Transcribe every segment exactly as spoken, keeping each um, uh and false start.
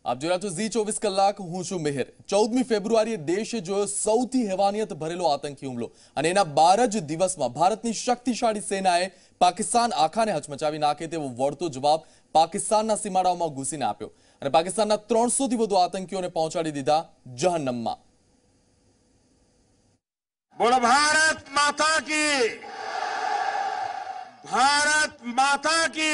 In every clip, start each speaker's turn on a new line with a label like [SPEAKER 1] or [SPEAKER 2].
[SPEAKER 1] આપ જોયા છો ઝી ચોવીસ કલાક હું છું મિહિર। ચૌદમી ફેબ્રુઆરીએ દેશે જોયો સૌથી હેવાનિયત ભરેલો આતંકી હુમલો અને એના બાર જ દિવસમાં ભારતની શક્તિશાળી સેનાએ પાકિસ્તાન આખાને હચમચાવી નાખે તેવો વળતો જવાબ પાકિસ્તાનના સીમાડાઓમાં ઘૂસીને આપ્યો અને પાકિસ્તાનના ત્રણસો થી વધુ આતંકીઓને પહોંચાડી દીધા જહન્નમમાં।
[SPEAKER 2] बोलो भारत माता की, भारत माता की।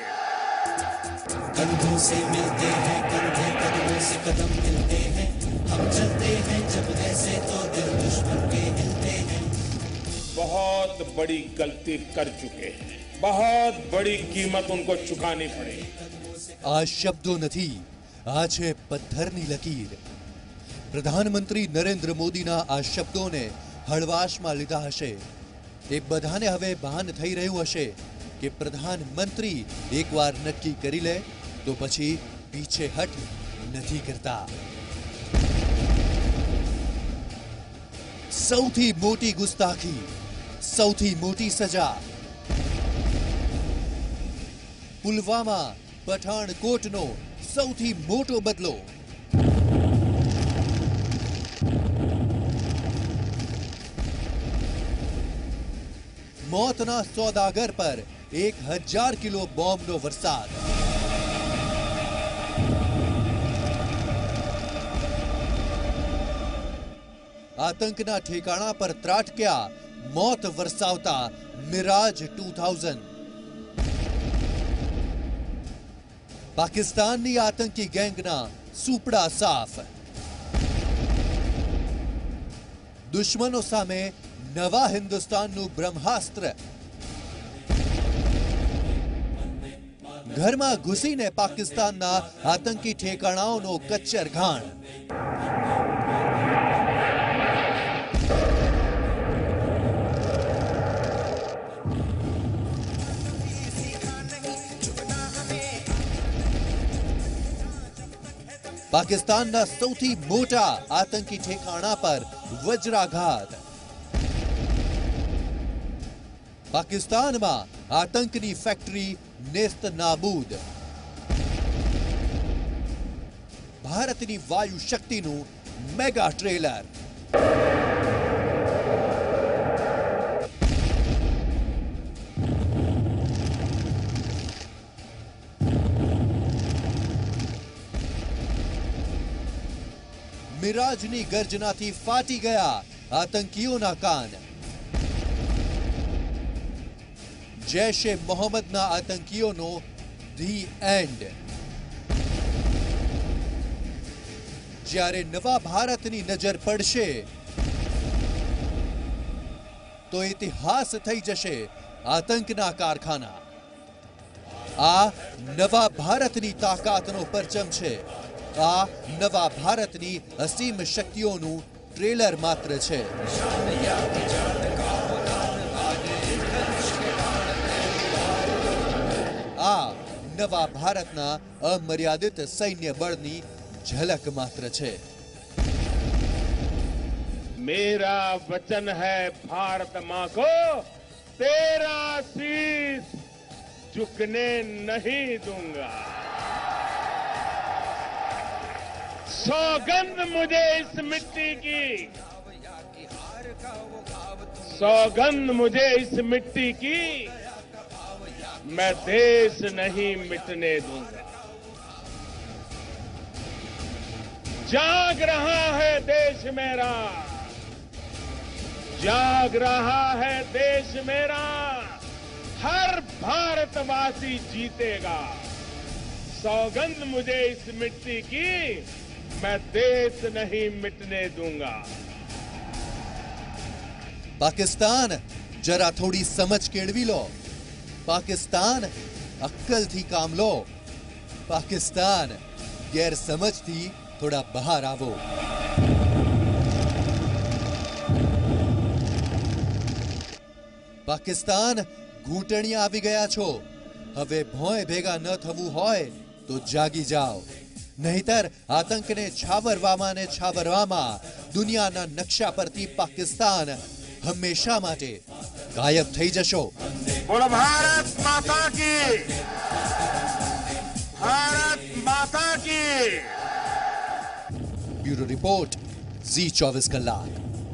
[SPEAKER 3] कंधों से मिलते हैं कंधे, कदमों से कदम मिलते हैं, हम चलते हैं जब ऐसे तो दिल दुश्मन के हिलते हैं।
[SPEAKER 2] बहुत बड़ी गलती कर चुके हैं, बहुत बड़ी कीमत उनको चुकानी पड़ेगी।
[SPEAKER 4] आ शब्दों नहीं, आज है पत्थरनी लकीर। प्रधानमंत्री नरेंद्र मोदीना आ शब्दों ने हळवाशમાં લીધા હશે। એ બધાને હવે ભાન થઈ રહ્યું હશે કે પ્રધાનમંત્રી એકવાર નક્કી કરી લે તો પછી પીછે હટ નથી કરતા। સૌથી મોટી ગુસ્તાખી, સૌથી મોટી સજા। પુલવામા પઠાણકોટનો સૌથી મોટો બદલો। मौतना सौदागर पर एक हजार किलो बॉम्ब नो वरसाद। आतंकना ठेकाणा पर त्राटक्या मौत वरसावता मिराज टू थाउज़ेंड। पाकिस्ताननी आतंकी गैंगना सूपड़ा साफ। दुश्मनों सामे नवा हिंदुस्तानનું બ્રહ્માસ્ત્ર। ઘરમાં ઘૂસીને પાકિસ્તાનના આતંકી ઠેકાણાઓનો કચ્ચર ઘાણ। પાકિસ્તાનના સૌથી મોટા આતંકી ઠેકાણા પર વજ્રાઘાત। पाकिस्तान में आतंकनी फैक्टरी नेस्त नाबूद। भारतनी वायु शक्तिनु मेगा ट्रेलर। मिराजनी गर्जनाथी फाटी गया आतंकीओं ना कान। जैशे मोहम्मद ना आतंकियों नो दी एंड। ज्यारे नवा भारतनी नजर पड़शे तो इतिहास थई जशे आतंकना कारखाना। आ नवा भारतनी ताकातनो परचम छे। आ नवा भारतनी असीम शक्तिओनु ट्रेलर मात्र छे। आ नवा भारतना अमर्यादित सैन्य बळनी झलक मात्र छे।
[SPEAKER 2] मेरा वचन है भारत मां को, तेरा शीश झुकने नहीं दूंगा। सौगंध मुझे इस मिट्टी की, सौगंध मुझे इस मिट्टी की, मैं देश नहीं मिटने दूंगा। जाग रहा है देश मेरा, जाग रहा है देश मेरा, हर भारतवासी जीतेगा। सौगंध मुझे इस मिट्टी की, मैं देश नहीं मिटने दूंगा।
[SPEAKER 4] पाकिस्तान जरा थोड़ी समझ केळवी लो। पाकिस्तान अक्कल थी काम लो। पाकिस्तान गैर समझ थी थोड़ा बाहर आवो। पाकिस्तान घूंटणिया आवी गया छो। हवे भोय भेगा न थवू होय तो जागी जाओ, नहीतर आतंकने छावरवामा ने छावरवामा दुनियाना नक्शा परथी पाकिस्तान हमेशा माटे गायब थई जशो।
[SPEAKER 2] बोलो भारत माता की, भारत माता की।
[SPEAKER 4] ब्यूरो रिपोर्ट, जी चौबीस कलाक।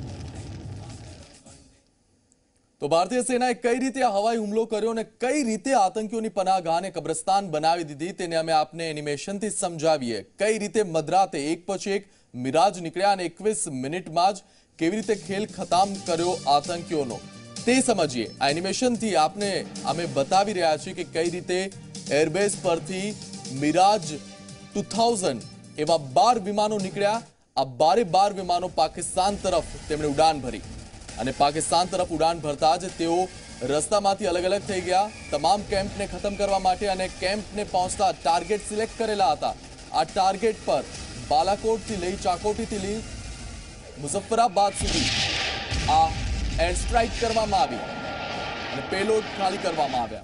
[SPEAKER 1] તો ભારતીય સેનાએ કઈ રીતે આ હવાઈ હુમલો કર્યો અને કઈ રીતે આતંકીઓની પનાહગાહને કબ્રસ્તાન બનાવી દીધી તેને અમે આપને એનિમેશનથી સમજાવીએ। કઈ રીતે મધરાતે એક પછી એક મિરાજ નીકળ્યા અને એકવીસ મિનિટમાં જ કેવી રીતે ખેલ ખતમ કર્યો આતંકીઓનો તે સમજીએ। આ એનિમેશનથી આપને અમે બતાવી રહ્યા છીએ કે કઈ રીતે એરબેઝ પરથી મિરાજ ટુ થાઉઝન્ડ એવા બાર વિમાનો નીકળ્યા। આ બારે બાર વિમાનો પાકિસ્તાન તરફ તેમણે ઉડાન ભરી અને પાકિસ્તાન તરફ ઉડાન ભરતા જ તેઓ રસ્તામાંથી અલગ અલગ થઈ ગયા તમામ કેમ્પને ખતમ કરવા માટે અને કેમ્પને પહોંચતા ટાર્ગેટ સિલેક્ટ કરેલા હતા। આ ટાર્ગેટ પર બાલાકોટથી લઈ ચાકોટીથી લઈ મુઝફ્ફરાબાદ સુધી આ એર સ્ટ્રાઇક કરવામાં આવી અને પેલોડ ખાલી કરવામાં આવ્યા।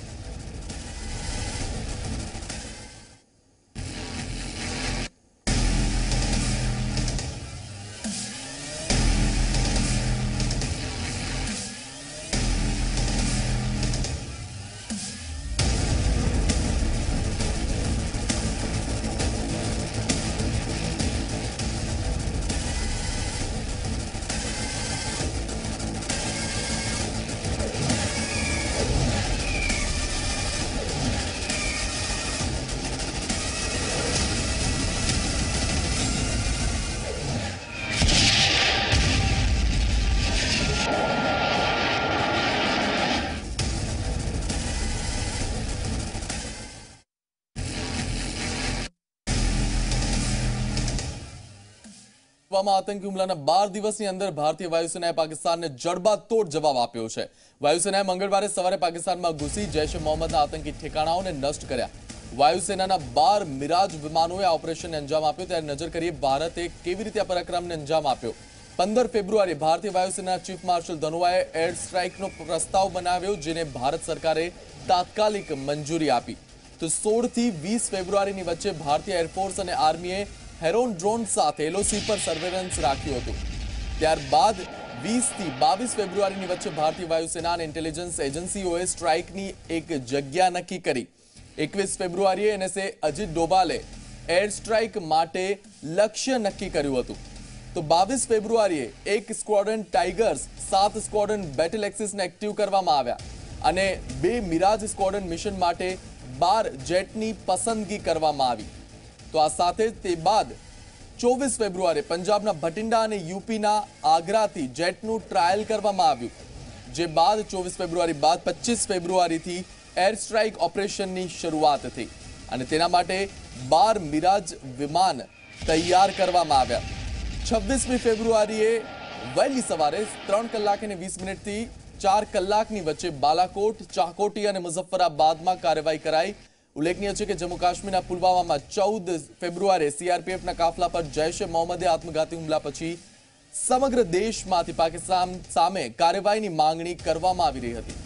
[SPEAKER 1] આતંકી હુમલાના બાર દિવસની અંદર ભારતીય વાયુસેનાએ પાકિસ્તાનને જડબાતોડ જવાબ આપ્યો છે। વાયુસેનાએ મંગળવારે સવારે પાકિસ્તાનમાં ઘૂસી જૈશ એ મોહમ્મદના આતંકી ઠેકાણાઓને નષ્ટ કર્યા। વાયુસેનાના બાર મિરાજ વિમાનોએ આ ઓપરેશનને અંજામ આપ્યો। ત્યારે નજર કરીએ ભારતે કેવી રીતે આ પરાક્રમને અંજામ આપ્યો। પંદર ફેબ્રુઆરી ભારતીય વાયુસેના ચીફ માર્શલ ધનોઆએ એર સ્ટ્રાઇકનો પ્રસ્તાવ બનાવ્યો જેને ભારત સરકારે તાત્કાલિક મંજૂરી આપી। તો સોળ થી વીસ ફેબ્રુઆરીની વચ્ચે ભારતીય એરફોર્સ અને આર્મીએ હેરોન ડ્રોન સાથે એલઓસી પર સર્વેલન્સ રાખ્યું હતું। ત્યારબાદ વીસ થી બાવીસ ફેબ્રુઆરીની વચ્ચે ભારતીય વાયુસેના અને ઇન્ટેલિજન્સ એજન્સીઓએ સ્ટ્રાઇકની એક જગ્યા નક્કી કરી। એકવીસ ફેબ્રુઆરીએ એનએસએ અજીત ડોભાલે એર સ્ટ્રાઇક માટે લક્ષ્ય નક્કી કર્યું હતું। તો બાવીસ ફેબ્રુઆરીએ એક સ્ક્વોડ્રન ટાઇગર્સ સાત સ્ક્વોડ્રન બેટલ એક્સિસને એક્ટિવ કરવામાં આવ્યા અને બે મિરાજ સ્ક્વોડ્રન મિશન માટે બાર જેટની પસંદગી કરવામાં આવી। તો આ સાથે તે બાદ ચોવીસ ફેબ્રુઆરી પંજાબના ભટિંડા અને યુપીના આગ્રાથી જેટનું ટ્રાયલ કરવામાં આવ્યું। જે બાદ ચોવીસ ફેબ્રુઆરી બાદ પચીસ ફેબ્રુઆરીથી એર સ્ટ્રાઇક ઓપરેશનની શરૂઆત થઈ અને તેના માટે બાર મિરાજ વિમાન તૈયાર કરવામાં આવ્યા। છવ્વીસમી ફેબ્રુઆરીએ વહેલી સવારે ત્રણ કલાક અને વીસ મિનિટથી ચાર કલાકની વચ્ચે બાલાકોટ, ચાકોટી અને મુઝફ્ફરાબાદમાં કાર્યવાહી કરાઈ। ઉલ્લેખનીય છે કે જમ્મુ કાશ્મીરના પુલવામામાં ચૌદ ફેબ્રુઆરીએ સીઆરપીએફના કાફલા પર જૈશ એ મોહમ્મદે આત્મઘાતી હુમલા પછી સમગ્ર દેશમાંથી પાકિસ્તાન સામે કાર્યવાહીની માંગણી કરવામાં આવી રહી હતી।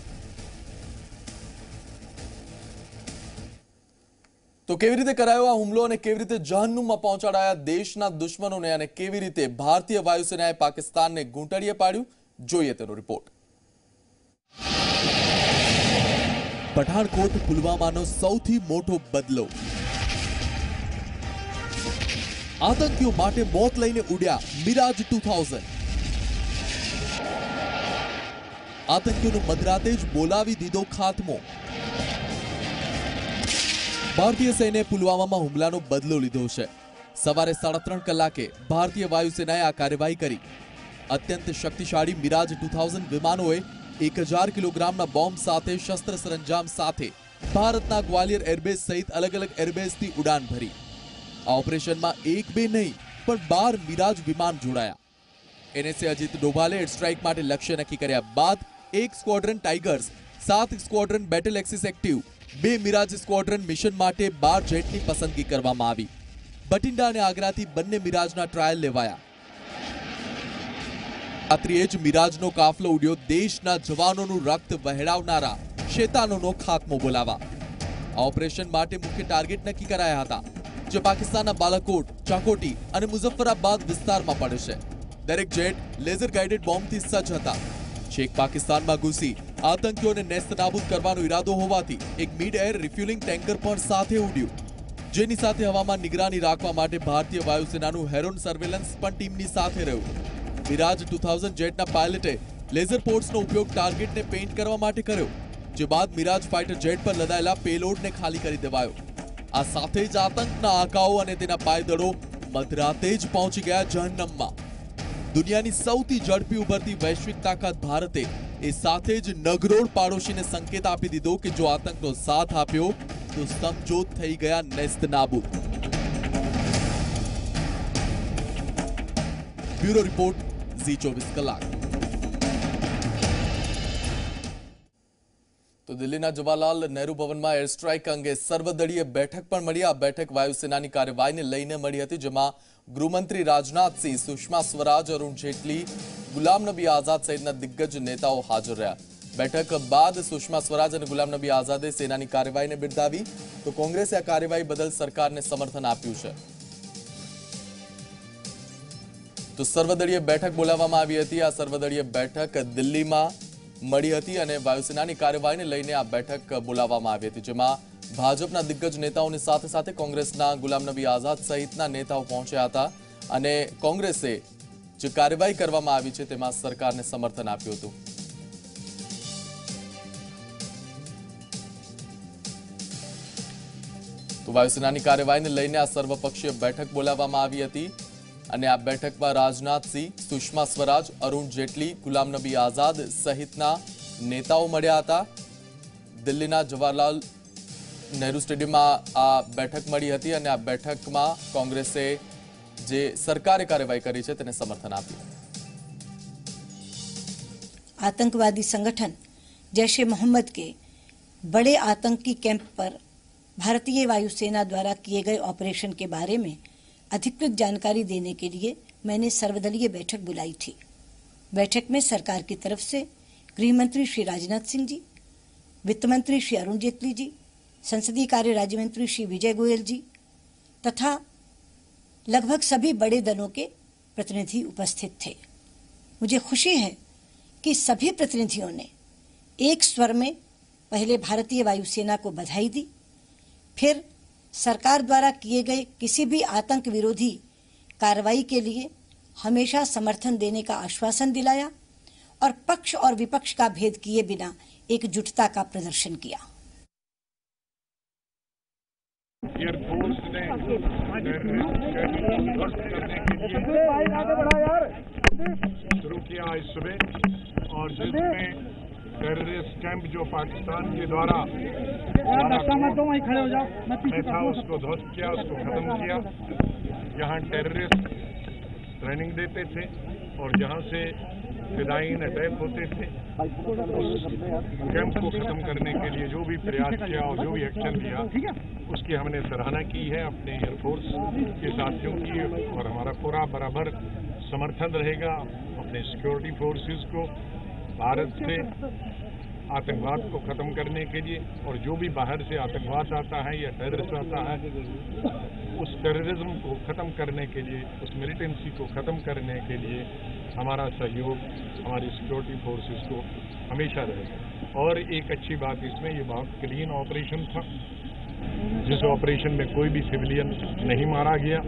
[SPEAKER 1] તો કેવી રીતે કરાયો આ હુમલો અને કેવી રીતે જહન્નુમમાં પહોંચાડાયા દેશના દુશ્મનોને અને કેવી રીતે ભારતીય વાયુસેનાએ પાકિસ્તાનને ઘૂંટડીએ પાડ્યું, જોઈએ તેનો રિપોર્ટ। પઠાણકોટ પુલવામાનો સૌથી મોટો બદલો। આતંકીઓ માટે મોત લઈને ઉડ્યા મિરાજ ટુ થાઉઝન્ડ। આતંકીઓનો મધરાતે જ બોલાવી દીધો ખાત્મો। ભારતીય સૈન્યએ પુલવામામાં હુમલાનો બદલો લીધો છે। સવારે સાડા ત્રણ કલાકે ભારતીય વાયુસેનાએ આ કાર્યવાહી કરી। અત્યંત શક્તિશાળી મિરાજ ટુ થાઉઝન્ડ વિમાનોએ એક હજાર કિલોગ્રામના બોમ્બ સાથે શસ્ત્ર સરંજામ સાથે ભારતના ગ્વાલિયર એરબેઝ સહિત અલગ અલગ એરબેઝથી ઉડાન ભરી। આ ઓપરેશનમાં એક બે નહીં પણ બાર મિરાજ વિમાન જોડાયા। એનએસએ અજીત ડોભાલે એર સ્ટ્રાઇક માટે લક્ષ્ય નક્કી કર્યા બાદ એક સ્ક્વોડ્રન ટાઇગર્સ, સાત સ્ક્વોડ્રન બેટલ એક્સિસ એક્ટિવ, બે મિરાજ સ્ક્વોડ્રન મિશન માટે બાર જેટની પસંદગી કરવામાં આવી। બઠિંડા અને આગ્રાથી બંને મિરાજના ટ્રાયલ લેવાયા। રાત્રિએ જ મિરાજનો કાફલો ઉડ્યો દેશના જવાનોનું રક્ત વહેડાવનારા શેતાનોનો ખાત્મો બોલાવા। આ ઓપરેશન માટે મુખ્ય ટાર્ગેટ નક્કી કરાયા હતા જે પાકિસ્તાનના બાલાકોટ, ચાકોટી અને મુઝફ્ફરાબાદ વિસ્તારમાં પડે છે। દરેક જેટ લેઝર ગાઇડેડ બોમ્બથી સજ્જ હતા। છેક પાકિસ્તાનમાં ઘૂસી આતંકીઓને નેસ્તનાબૂદ કરવાનો ઈરાદો હોવાથી એક મિડ એર રિફ્યુલિંગ ટેન્કર પણ સાથે ઉડ્યું। જેની સાથે હવામાન નિગરાની રાખવા માટે ભારતીય વાયુસેનાનું હેરોન સર્વેલન્સ પણ ટીમની સાથે રહ્યું. મિરાજ ટુ થાઉઝન્ડ જેટના પાયલટે લેઝર પોર્ટ્સનો ઉપયોગ ટાર્ગેટને પેઇન્ટ કરવા માટે કર્યો, જે બાદ મિરાજ ફાઇટર જેટ પર લદાયેલા પેલોડને ખાલી કરી દેવાયો. આ સાથે જ આતંકના આકાઓ અને તેના પાયદળો મધરાતે જ પહોંચી ગયા જહન્નમમાં. દુનિયાની સૌથી ઝડપી ઉભરતી વૈશ્વિક તાકાત ભારતે એ સાથે જ નગરોળ પાડોશીને સંકેત આપી દીધો કે જો આતંકનો સાથ આપ્યો તો સમજો થઈ ગયા નેસ્ત નાબૂદ. બ્યુરો રિપોર્ટ, ઝી ચોવીસ કલાક. તો દિલ્હીના જવાહરલાલ નહેરુ ભવનમાં એર સ્ટ્રાઇક અંગે સર્વદળીય બેઠક પણ મળી. આ બેઠક વાયુસેનાની કાર્યવાહીને લઈને મળી હતી, જેમાં ગૃહમંત્રી રાજનાથસિંહ, સુષ્મા સ્વરાજ, અરુણ જેટલી, ગુલામ નબી આઝાદ સહિતના દિગ્ગજ નેતાઓ હાજર રહ્યા. બેઠક બાદ સુષ્મા સ્વરાજ અને ગુલામ નબી આઝાદે સેનાની કાર્યવાહીને બિરદાવી, તો કોંગ્રેસે આ કાર્યવાહી બદલ સરકારને સમર્થન આપ્યું છે. તો સર્વદળીય બેઠક બોલાવવામાં આવી હતી. આ સર્વદળીય બેઠક દિલ્હીમાં મળી હતી અને વાયુસેનાની કાર્યવાહીને લઈને આ બેઠક બોલાવવામાં આવી હતી, જેમાં ભાજપના દિગ્ગજ નેતાઓની સાથે સાથે કોંગ્રેસના ગુલામ નબી આઝાદ સહિતના નેતાઓ પહોંચ્યા હતા અને કોંગ્રેસે જે કાર્યવાહી કરવામાં આવી છે તેમાં સરકારને સમર્થન આપ્યું હતું. તો વાયુસેનાની કાર્યવાહીને લઈને આ સર્વપક્ષીય બેઠક બોલાવવામાં આવી હતી અને આ બેઠકમાં રાજનાથસિંહ, સુષ્મા સ્વરાજ, અરુણ જેટલી, ગુલામ નબી આઝાદ સહિતના નેતાઓ મળ્યા હતા. દિલ્હીના જવાહરલાલ નહેરુ સ્ટેડિયમમાં આ બેઠક મળી હતી અને આ બેઠકમાં કોંગ્રેસે જે સરકારે કાર્યવાહી કરી છે તેને સમર્થન આપ્યું.
[SPEAKER 5] आतंकवादी संगठन जैश ए मोहम्मद के बड़े आतंकी कैंप पर भारतीय वायुसेना द्वारा किए गए ऑपरेशन के बारे में अधिकृत जानकारी देने के लिए मैंने सर्वदलीय बैठक बुलाई थी. बैठक में सरकार की तरफ से गृह मंत्री श्री राजनाथ सिंह जी, वित्त मंत्री श्री अरुण जेटली जी, संसदीय कार्य राज्य मंत्री श्री विजय गोयल जी तथा लगभग सभी बड़े दलों के प्रतिनिधि उपस्थित थे. मुझे खुशी है कि सभी प्रतिनिधियों ने एक स्वर में पहले भारतीय वायुसेना को बधाई दी, फिर सरकार द्वारा किए गए किसी भी आतंक विरोधी कार्रवाई के लिए हमेशा समर्थन देने का आश्वासन दिलाया और पक्ष और विपक्ष का भेद किए बिना एकजुटता का प्रदर्शन किया.
[SPEAKER 6] एयरफोर्स ने शुरू किया आज सुबह और जिसमें टेररिस्ट कैंप जो पाकिस्तान के द्वारा मैं था उसको ध्वस्त किया, उसको खत्म किया. यहाँ टेररिस्ट ट्रेनिंग देते थे और जहाँ से फिदायीन अटैक होते थे, उस कैंप को खत्म करने के लिए जो भी प्रयास किया और जो भी एक्शन लिया उसकी हमने सराहना की है अपने एयरफोर्स के साथियों की, और हमारा पूरा बराबर समर्थन रहेगा अपने सिक्योरिटी फोर्सेस को भारत से आतंकवाद को खत्म करने के लिए. और जो भी बाहर से आतंकवाद आता है या टेररिस्ट आता है, उस टेररिज्म को खत्म करने के लिए, उस मिलिटेंसी को खत्म करने के लिए हमारा सहयोग हमारी सिक्योरिटी फोर्सेस को हमेशा रहेगा. और एक अच्छी बात इसमें, ये बहुत क्लीन ऑपरेशन था, जिस ऑपरेशन में कोई भी सिविलियन नहीं मारा गया.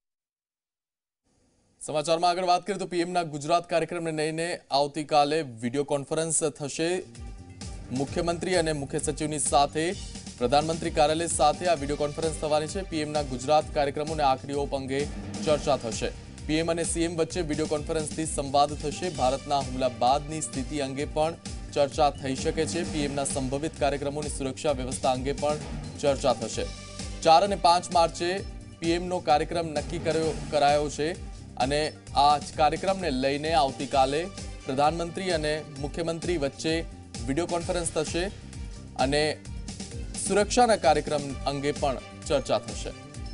[SPEAKER 1] સમાચારમાં આગળ વાત કરીએ તો પીએમના ગુજરાત કાર્યક્રમને લઈને આવતીકાલે વિડીયો કોન્ફરન્સ થશે. મુખ્યમંત્રી અને મુખ્ય સચિવની સાથે પ્રધાનમંત્રી કાર્યાલય સાથે આ વિડીયો કોન્ફરન્સ થવાની છે. પીએમના ગુજરાત કાર્યક્રમોને આખરી ઓપ અંગે ચર્ચા થશે. પીએમ અને સીએમ વચ્ચે વિડીયો કોન્ફરન્સથી સંવાદ થશે. ભારતના હુમલા બાદની સ્થિતિ અંગે પણ ચર્ચા થઈ શકે છે. પીએમના સંભવિત કાર્યક્રમોની સુરક્ષા વ્યવસ્થા અંગે પણ ચર્ચા થશે. ચાર અને પાંચ માર્ચે પીએમનો કાર્યક્રમ નક્કી કર્યો કરાયો છે અને આ કાર્યક્રમને લઈને આવતીકાલે પ્રધાનમંત્રી અને મુખ્યમંત્રી વચ્ચે વિડીયો કોન્ફરન્સ થશે અને સુરક્ષાના કાર્યક્રમ અંગે પણ ચર્ચા થશે.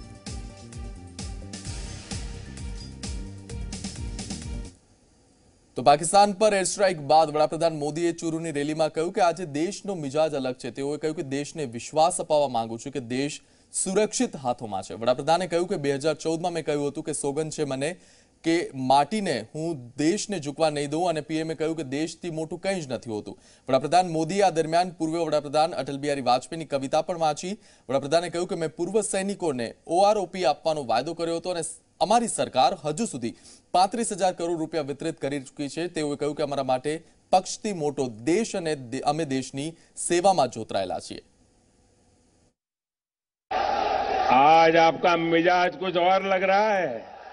[SPEAKER 1] તો પાકિસ્તાન પર એર સ્ટ્રાઇક બાદ વડાપ્રધાન મોદીએ ચૂરુની રેલીમાં કહ્યું કે આજે દેશનો મિજાજ અલગ છે. તેઓએ કહ્યું કે દેશને વિશ્વાસ અપાવવા માંગુ છું કે દેશ સુરક્ષિત હાથોમાં છે. વડાપ્રધાને કહ્યું કે બે હજાર ચૌદમાં મેં કહ્યું હતું કે સોગંદ છે મને કે માટીને હું દેશને ઝૂકવા નહીં દઉં અને પીએમએ કહ્યું કે દેશથી મોટું કંઈ જ નથી હોતું. વડાપ્રધાન મોદીએ આ દરમિયાન પૂર્વ વડાપ્રધાન અટલ બિહારી વાજપેયીની કવિતા પણ વાંચી. વડાપ્રધાને કહ્યું કે મેં પૂર્વ સૈનિકોને ઓઆરઓપી આપવાનો વાયદો કર્યો હતો અને અમારી સરકાર હજુ સુધી પાંત્રીસ હજાર કરોડ રૂપિયા વિતરિત કરી ચૂકી છે. તેઓએ કહ્યું કે અમારા માટે પક્ષથી મોટો દેશ અને અમે દેશની સેવામાં જોતરાયેલા છીએ.
[SPEAKER 2] आज आपका मिजाज कुछ और लग रहा है.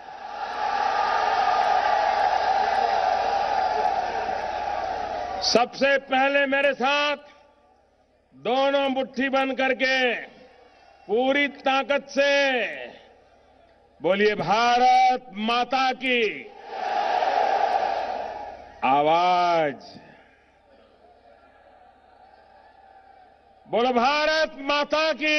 [SPEAKER 2] सबसे पहले मेरे साथ दोनों मुट्ठी बंद करके पूरी ताकत से बोलिए भारत माता की. आवाज बोलो भारत माता की.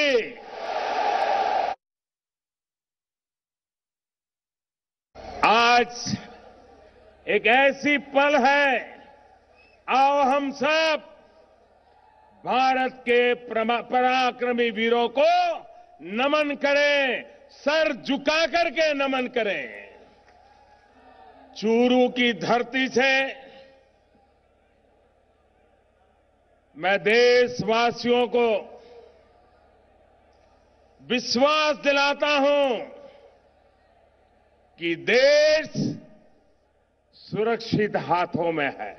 [SPEAKER 2] आज एक ऐसी पल है, आओ हम सब भारत के पराक्रमी वीरों को नमन करें, सर झुका करके नमन करें. चूरू की धरती से मैं देशवासियों को विश्वास दिलाता हूं कि देश सुरक्षित हाथों में है.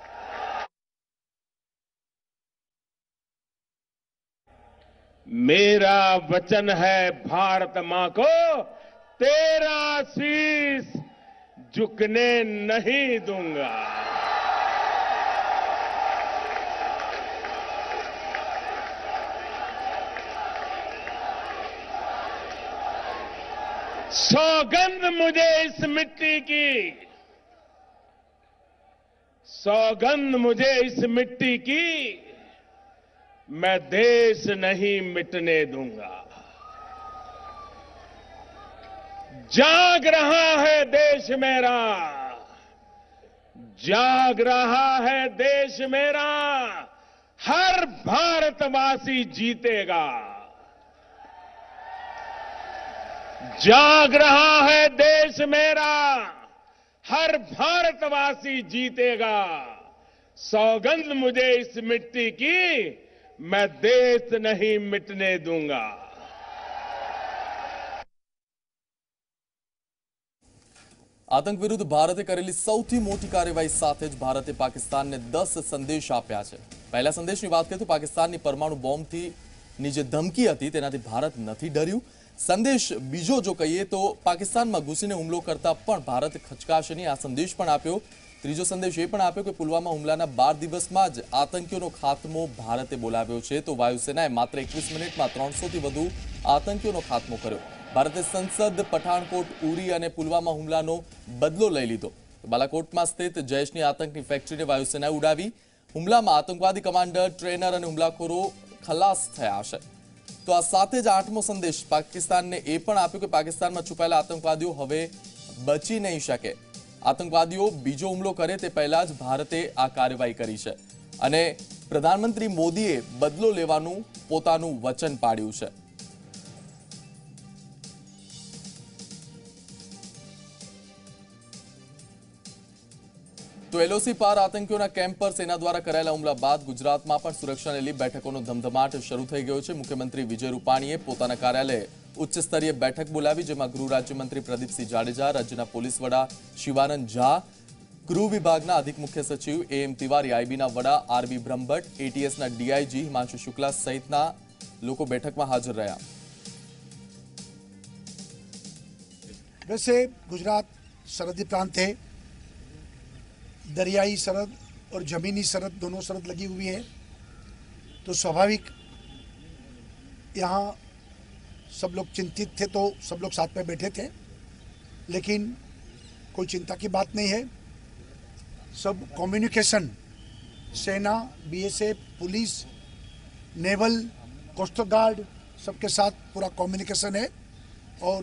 [SPEAKER 2] मेरा वचन है भारत मां को, तेरा शीश झुकने नहीं दूंगा. सौगंध मुझे इस मिट्टी की, सौगंध मुझे इस मिट्टी की, मैं देश नहीं मिटने दूंगा. जाग रहा है देश मेरा, जाग रहा है देश मेरा, हर भारतवासी जीतेगा. जाग रहा है देश मेरा, हर भारतवासी जीतेगा. सौगंध मुझे इस मिट्टी की, मैं देश नहीं मिटने दूंगा.
[SPEAKER 1] આતંક વિરુદ્ધ ભારતે કરેલી સૌથી મોટી કાર્યવાહી સાથે જ ભારતે પાકિસ્તાનને દસ સંદેશ આપ્યા છે. પહેલા સંદેશની વાત કરીએ તો પાકિસ્તાનની પરમાણુ બોમ્બથી જે ધમકી હતી તેનાથી ભારત નથી ડર્યું. સંદેશ બીજો જો કહીએ તો પાકિસ્તાનમાં ઘૂસીને હુમલો કરતા પણ ભારત ખચકાશે નહીં, આ સંદેશ પણ આપ્યો. ત્રીજો સંદેશ એ પણ આપ્યો કે પુલવામા હુમલાના બાર દિવસમાં જ આતંકીઓનો ખાત્મો ભારતે બોલાવ્યો છે, તો વાયુસેનાએ માત્ર એકવીસ મિનિટમાં ત્રણસોથી વધુ આતંકીઓનો ખાત્મો કર્યો. ભારતે સંસદ, પઠાણકોટ, ઉરી અને પુલવામા હુમલાનો બદલો લઈ લીધો. બાલાકોટમાં સ્થિત જૈશની આતંકની ફેક્ટરીને વાયુસેનાએ ઉડાવી. હુમલામાં આતંકવાદી કમાન્ડર, ટ્રેનર અને હુમલાખોરો ખલાસ થયા છે. તો આ સાથે જ આઠમો સંદેશ પાકિસ્તાનને એ પણ આપ્યો કે પાકિસ્તાનમાં છુપાયેલા આતંકવાદીઓ હવે બચી નહીં શકે. આતંકવાદીઓ બીજો હુમલો કરે તે પહેલા જ ભારતે આ કાર્યવાહી કરી છે અને પ્રધાનમંત્રી મોદીએ બદલો લેવાનું પોતાનું વચન પાડ્યું છે. તો એલઓસી પાર આતંકીઓના કેમ્પ પર સેના દ્વારા કરાયેલા હુમલા બાદ ગુજરાતમાં પણ સુરક્ષાને લઈ બેઠકોનો ધમધમાટ શરૂ થઈ ગયો છે. મુખ્યમંત્રી વિજય રૂપાણીએ પોતાના કાર્યાલયે ઉચ્ચ સ્તરીય બેઠક બોલાવી, જેમાં ગૃહ રાજ્યમંત્રી પ્રદીપસિંહ જાડેજા, રાજ્યના પોલીસ વડા શિવાનંદ ઝા, ગૃહ વિભાગના અધિક મુખ્ય સચિવ એ એમ તિવારી, આઈબીના વડા આરબી બ્રહ્મભટ્ટ, એટીએસના ડીઆઈજી હિમાંશુ શુક્લા સહિતના લોકો બેઠકમાં હાજર રહ્યા.
[SPEAKER 7] वैसे गुजरात सरहदी प्रांत है, दरियाई सरहद और ज़मीनी सरहद दोनों सरहद लगी हुई है, तो स्वाभाविक यहाँ सब लोग चिंतित थे, तो सब लोग साथ में बैठे थे. लेकिन कोई चिंता की बात नहीं है. सब कम्युनिकेशन, सेना, BSF, police, naval, coastal guard, सबके साथ पूरा कम्युनिकेशन है और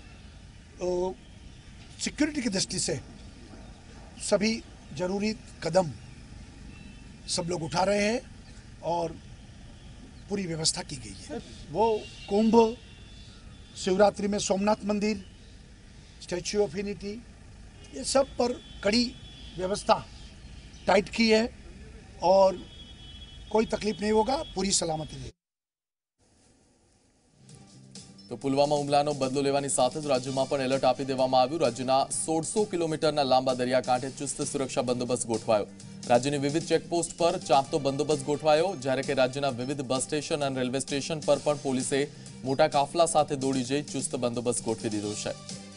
[SPEAKER 7] सिक्योरिटी की दृष्टि से सभी जरूरी कदम सब लोग उठा रहे हैं और पूरी व्यवस्था की गई है. वो कुंभ, शिवरात्रि में सोमनाथ मंदिर, स्टैच्यू ऑफ यूनिटी, ये सब पर कड़ी व्यवस्था टाइट की है और कोई तकलीफ नहीं होगा, पूरी सलामती है।
[SPEAKER 1] તો પુલવામા હુમલાનો બદલો લેવાની સાથે જ રાજ્યમાં પણ એલર્ટ આપી દેવામાં આવ્યું। રાજ્યના સોળસો કિલોમીટરના લાંબા દરિયાકાંઠે ચુસ્ત સુરક્ષા બંદોબસ્ત ગોઠવાયો। રાજ્યની વિવિધ ચેકપોસ્ટ પર ચાંપતો બંદોબસ્ત ગોઠવાયો, જ્યારે કે રાજ્યના વિવિધ બસ સ્ટેશન અને રેલવે સ્ટેશન પર પણ પોલીસે મોટા કાફલા સાથે દોડી જઈ ચુસ્ત બંદોબસ્ત ગોઠવી દીધો છે।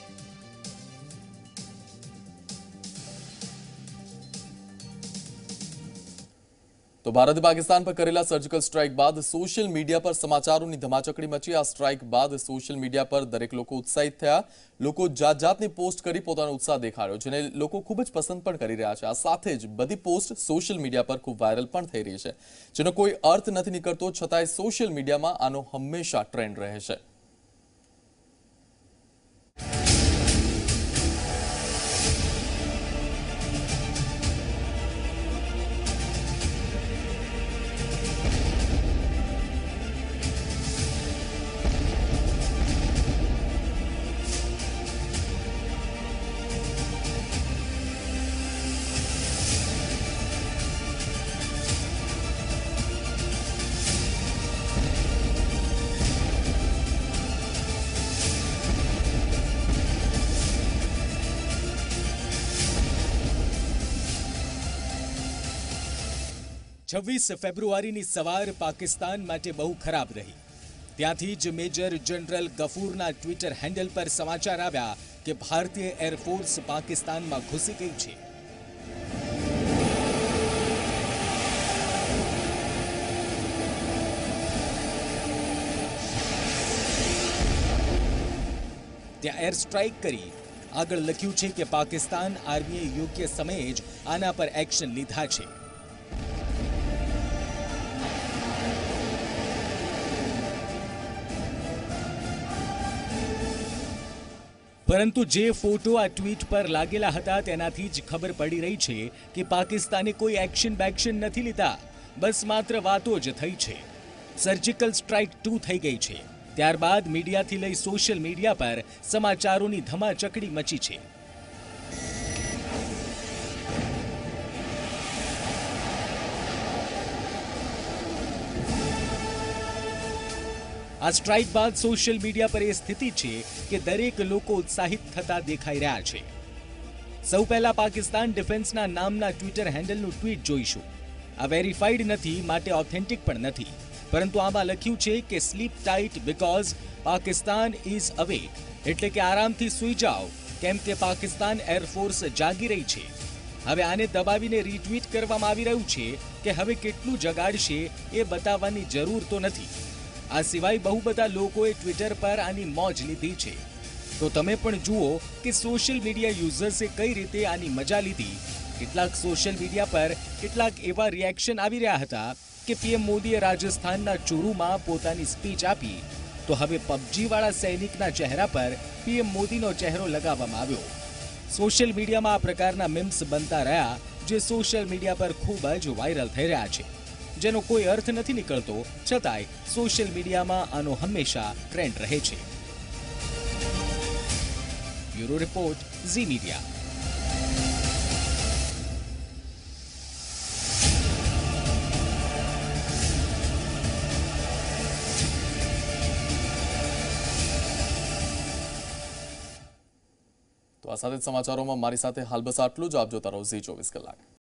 [SPEAKER 1] तो भारत पाकिस्तान पर करेला सर्जिकल स्ट्राइक बाद सोशल मीडिया पर समाचारों की धमाचकड़ी मची। आ स्ट्राइक बाद सोशल मीडिया पर दरेक लोग उत्साहित थया। लोग जात जातनी पोस्ट करी पोतानो उत्साह देखाड्यो, जेने लोग खूब ज पसंद पण करी रह्या छे। आ साथे ज बधी पोस्ट सोशल मीडिया पर खूब वायरल पण थई रही छे, जेनो कोई अर्थ नहीं निकलतो, छतांय सोशल मीडिया में आनो हमेशा ट्रेंड रहे छे।
[SPEAKER 8] છવ્વીસ ફેબ્રુઆરીની સવાર પાકિસ્તાન માટે બહુ ખરાબ રહી। ત્યાંથી જ મેજર જનરલ ગફૂરના ટ્વિટર હેન્ડલ પર સમાચાર આવ્યા કે ભારતીય એરફોર્સ પાકિસ્તાનમાં ઘૂસી ગઈ છે। ત્યાં એર સ્ટ્રાઇક કરી આગળ લખ્યું છે કે પાકિસ્તાન આર્મીએ યોગ્ય સમયે જ આના પર એક્શન લીધા છે। પરંતુ જે ફોટો આ ટ્વીટ પર લાગેલા હતા તેનાથી જ ખબર પડી રહી છે કે પાકિસ્તાને કોઈ એક્શન બેક્શન નથી લીધા, બસ માત્ર વાતો જ થઈ છે। સર્જિકલ સ્ટ્રાઇક ટુ થઈ ગઈ છે। ત્યારબાદ મીડિયાથી લઈ સોશિયલ મીડિયા પર સમાચારોની ધમાચકડી મચી છે। આ સ્ટ્રાઇક બાદ સોશિયલ મીડિયા પર એ સ્થિતિ છે કે દરેક લોકો ઉત્સાહિત થતા દેખાઈ રહ્યા છે। સૌ પહેલા પાકિસ્તાન ડિફેન્સના નામના ટ્વિટર હેન્ડલનું ટ્વીટ જોઈશું। આ વેરીફાઈડ નથી, માટે ઓથેન્ટિક પણ નથી, પરંતુ આમાં લખ્યું છે કે sleep tight because Pakistan is awake, એટલે કે આરામથી સૂઈ જાઓ કેમ કે પાકિસ્તાન એરફોર્સ જાગી રહી છે। હવે આને દબાવીને રીટ્વીટ કરવામાં આવી રહ્યું છે કે હવે કેટલું જગાડશે એ બતાવવાની જરૂર તો નથી। આ સિવાય બહુ બધા લોકોએ ટ્વિટર પર આની મોજ લીધી છે। તો તમે પણ જુઓ કે સોશિયલ મીડિયા યુઝર્સે કઈ રીતે આની મજા લીધી। કેટલાક સોશિયલ મીડિયા પર કેટલાક એવા રિએક્શન આવી રહ્યા હતા કે પીએમ મોદીએ રાજસ્થાનના ચુરુમાં પોતાની સ્પીચ આપી તો હવે પબજી વાળા સૈનિકના ચહેરા પર પીએમ મોદીનો ચહેરો લગાવવામાં આવ્યો। સોશિયલ મીડિયામાં આ પ્રકારના મીમ્સ બનતા રહ્યા, જે સોશિયલ મીડિયા પર ખૂબ જ વાયરલ થઈ રહ્યા છે, જેનો કોઈ અર્થ નથી નીકળતો, છતાંય સોશિયલ મીડિયામાં આનો હંમેશા ટ્રેન્ડ રહે છે। Bureau report, Zee media.
[SPEAKER 1] તો આ સાથે સમાચારોમાં મારી સાથે હાલ બસ આટલું જ। આપ જોતા રહો ઝી ચોવીસ કલાક।